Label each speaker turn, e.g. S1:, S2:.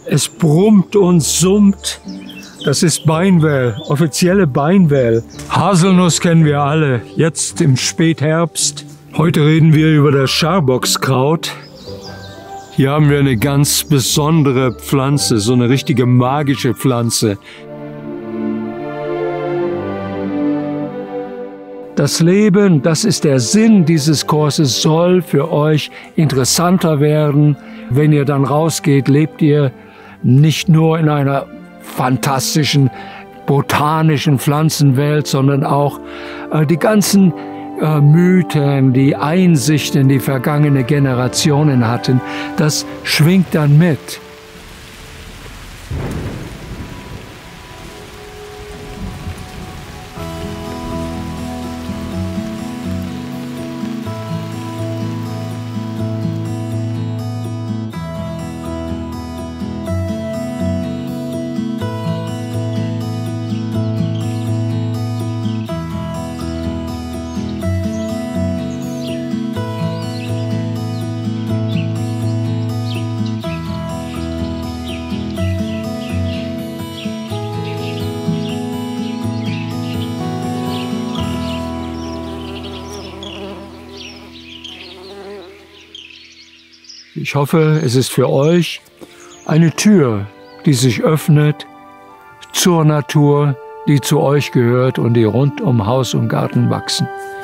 S1: Es brummt und summt. Das ist Beinwell, offizielle Beinwell. Haselnuss kennen wir alle, jetzt im Spätherbst. Heute reden wir über das Scharbockskraut. Hier haben wir eine ganz besondere Pflanze, so eine richtige magische Pflanze. Das Leben, das ist der Sinn dieses Kurses, soll für euch interessanter werden. Wenn ihr dann rausgeht, lebt ihr nicht nur in einer fantastischen botanischen Pflanzenwelt, sondern auch die ganzen Mythen, die Einsichten, die vergangene Generationen hatten, das schwingt dann mit. Ich hoffe, es ist für euch eine Tür, die sich öffnet zur Natur, die zu euch gehört und die rund um Haus und Garten wachsen.